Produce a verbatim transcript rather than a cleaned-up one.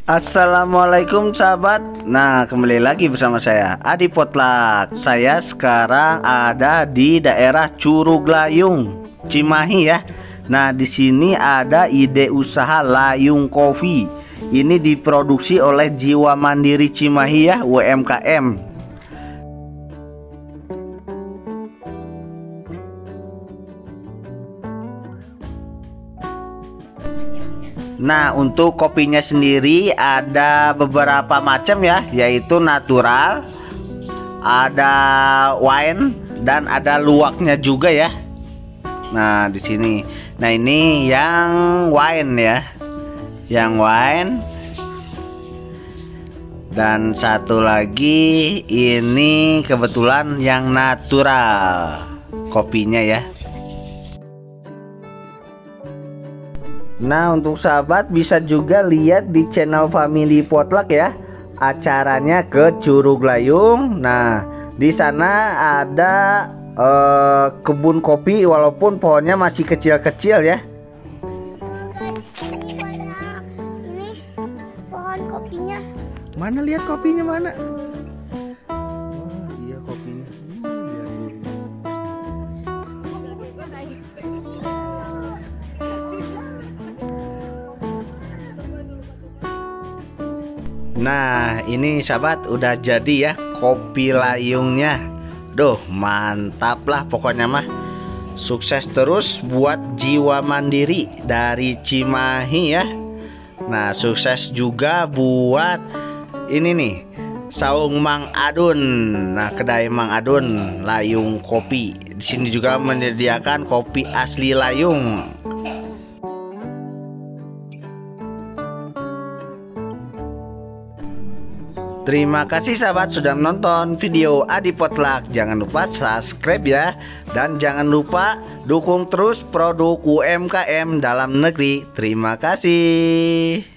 Assalamualaikum sahabat. Nah, kembali lagi bersama saya Adi Potluck. Saya sekarang ada di daerah Curug Layung, Cimahi ya. Nah, di sini ada ide usaha Layung Coffee. Ini diproduksi oleh Jiwa Mandiri Cimahi ya, U M K M. Nah, untuk kopinya sendiri ada beberapa macam ya, yaitu natural, ada wine, dan ada luwaknya juga ya. Nah, di sini. Nah, ini yang wine ya. Yang wine. Dan satu lagi ini kebetulan yang natural kopinya ya. Nah, untuk sahabat bisa juga lihat di channel Family Potluck ya, acaranya ke Curug Layung. Nah, di sana ada eh, kebun kopi walaupun pohonnya masih kecil-kecil ya. Ini pohon kopinya. Mana lihat kopinya mana? Wah, iya kopinya. Nah, ini sahabat udah jadi ya kopi layungnya. Duh, mantap lah pokoknya mah. Sukses terus buat Jiwa Mandiri dari Cimahi ya. Nah, sukses juga buat ini nih, Saung Mang Adun. Nah, kedai Mang Adun Layung Kopi. Di sini juga menyediakan kopi asli Layung. Terima kasih sahabat sudah menonton video Adi Potluck. Jangan lupa subscribe ya. Dan jangan lupa dukung terus produk U M K M dalam negeri. Terima kasih.